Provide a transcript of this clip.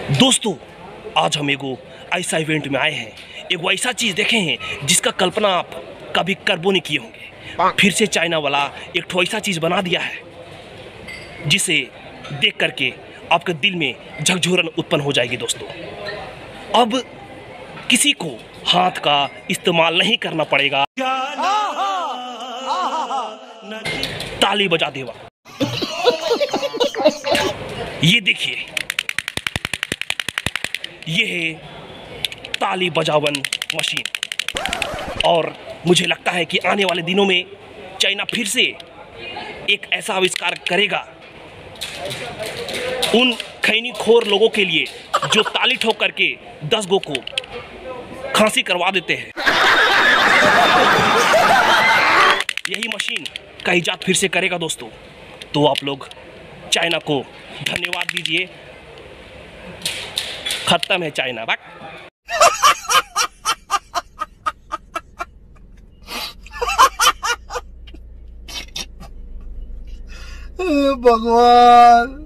दोस्तों, आज हम एगो ऐसा इवेंट में आए हैं, एगो ऐसा चीज देखे हैं जिसका कल्पना आप कभी करबो नहीं किए होंगे। फिर से चाइना वाला एक ठो ऐसा चीज बना दिया है जिसे देख करके आपके दिल में झकझोरन उत्पन्न हो जाएगी। दोस्तों, अब किसी को हाथ का इस्तेमाल नहीं करना पड़ेगा, ताली बजा देवा। ये देखिए, ये है ताली बजावन मशीन। और मुझे लगता है कि आने वाले दिनों में चाइना फिर से एक ऐसा आविष्कार करेगा उन खैनीखोर लोगों के लिए जो ताली ठोक करके 10 गो को खांसी करवा देते हैं। यही मशीन का इजाद फिर से करेगा दोस्तों। तो आप लोग चाइना को धन्यवाद दीजिए। खत्म है चाइना। भगवान।